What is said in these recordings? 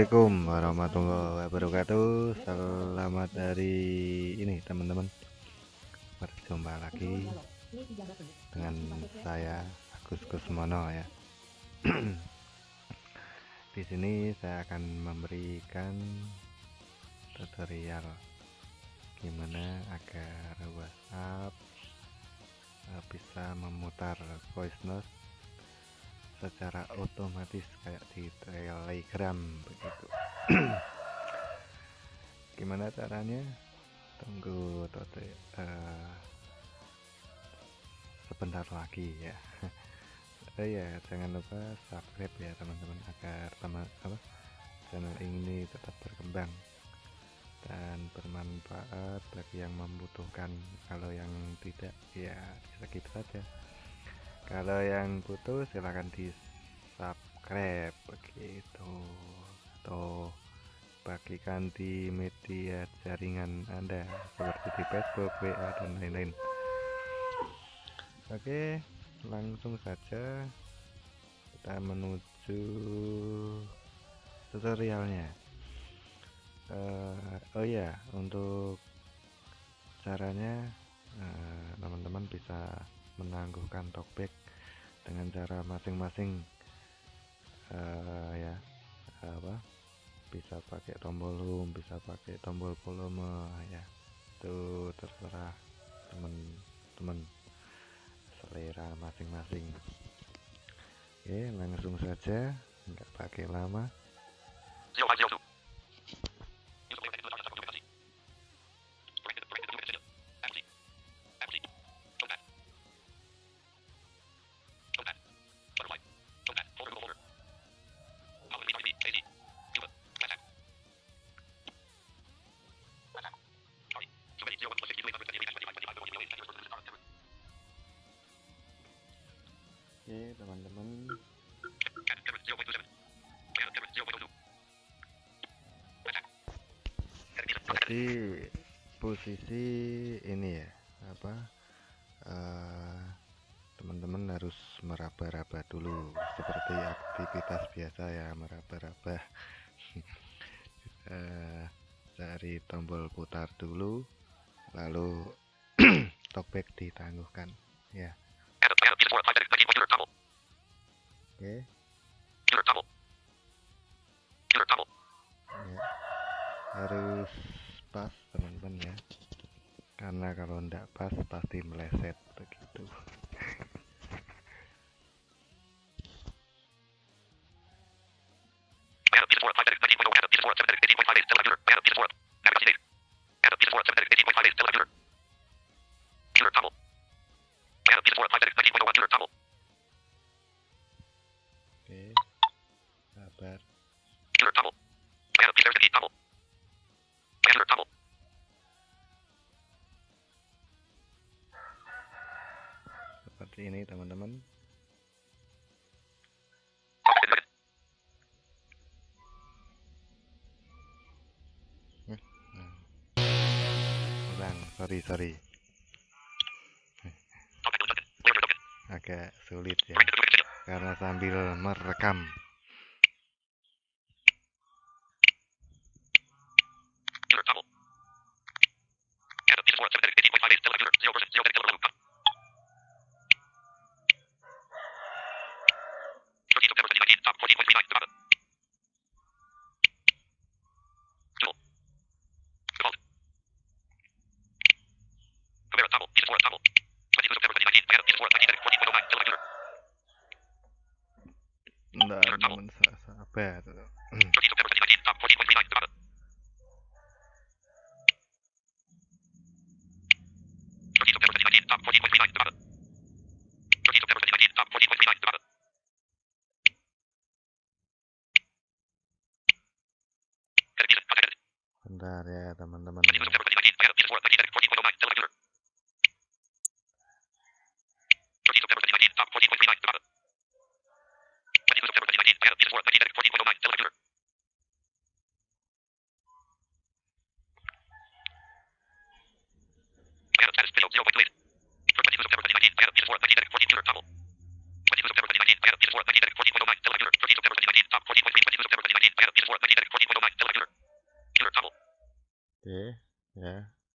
Assalamualaikum warahmatullahi wabarakatuh. Selamat hari ini teman-teman. Berjumpa lagi dengan saya Agus Kusmono ya. Di sini saya akan memberikan tutorial gimana agar WhatsApp bisa memutar voice note secara otomatis kayak di Telegram begitu. Gimana caranya? Tunggu sebentar lagi ya. Ya jangan lupa subscribe ya teman-teman agar channel ini tetap berkembang dan bermanfaat bagi yang membutuhkan. Kalau yang tidak ya skip saja. Kalau yang butuh silahkan di subscribe begitu, atau bagikan di media jaringan Anda seperti di Facebook, WA dan lain-lain. Oke, langsung saja kita menuju tutorialnya. Oh ya, untuk caranya teman-teman bisa menangguhkan talkback dengan cara masing-masing ya, bisa pakai tombol home, bisa pakai tombol volume ya, itu terserah teman-teman, selera masing-masing. Oke, langsung saja, nggak pakai lama. Oke teman-teman, jadi posisi ini ya, teman-teman harus meraba-raba dulu seperti aktivitas biasa ya, meraba-raba. Dari tombol putar dulu, lalu talkback ditangguhkan ya. Oke. Ya, harus pas teman-teman ya, karena kalau enggak pas pasti meleset begitu. Oke, sabar. Seperti ini teman-teman. Sorry agak sulit ya karena sambil merekam. Nggak, teman, sabar. Bentar ya teman-teman. Oke, ya.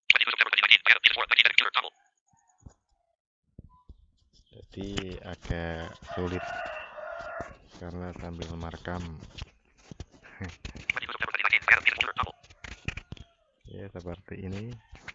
Jadi agak sulit karena sambil merekam. Ya, seperti ini.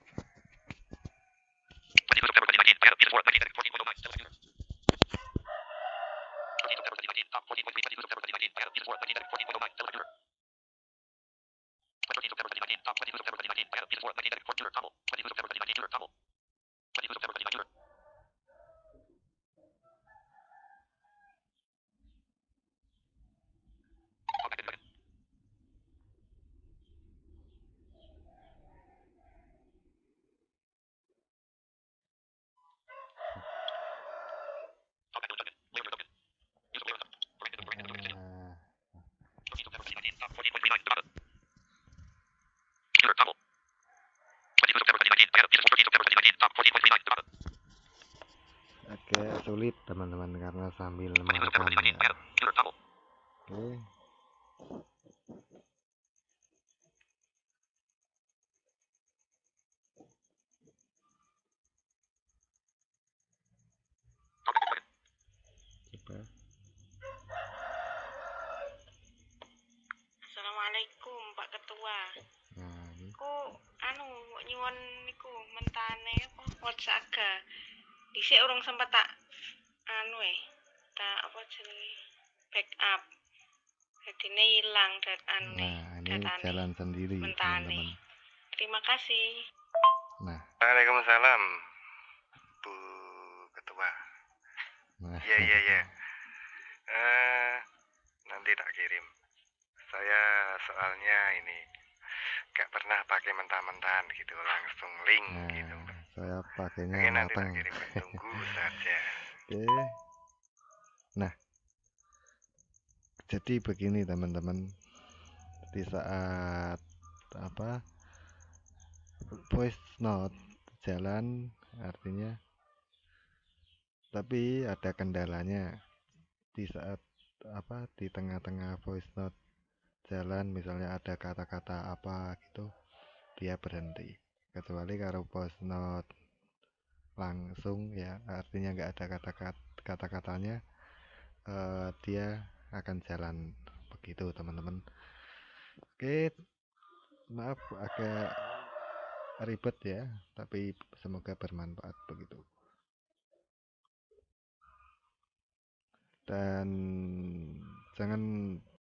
Agak sulit teman-teman karena sambil merekam ya. Oke. Coba. Assalamualaikum Pak Ketua. Nah, ini. Ku nyuwun niku mentane apa WhatsApp. Dhisik urung sempet tak tak apa jenenge backup. Jadine ilang Nah, ini datane. jalan sendiri Mentane. teman-teman. Terima kasih. Nah, Waalaikumsalam, Bu Ketua. nah. Iya. Nanti tak kirim. Saya soalnya ini gak pernah pakai mentah-mentahan gitu, langsung link gitu. Nah, saya pakainya Oke, nanti tak matang. kirim. Tunggu saja. Oke. Nah, jadi begini teman-teman. Di saat voice note jalan, artinya, tapi ada kendalanya di saat di tengah-tengah voice note jalan, misalnya ada kata-kata apa gitu, dia berhenti. Kecuali kalau voice note langsung ya, artinya nggak ada kata-katanya, dia akan jalan begitu teman-teman. Oke, maaf agak ribet ya, tapi semoga bermanfaat begitu. Dan jangan